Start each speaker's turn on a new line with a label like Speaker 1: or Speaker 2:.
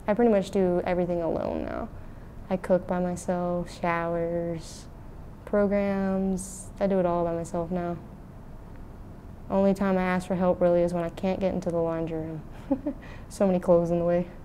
Speaker 1: I pretty much do everything alone now. I cook by myself, showers, programs. I do it all by myself now. Only time I ask for help really is when I can't get into the laundry room. So many clothes in the way.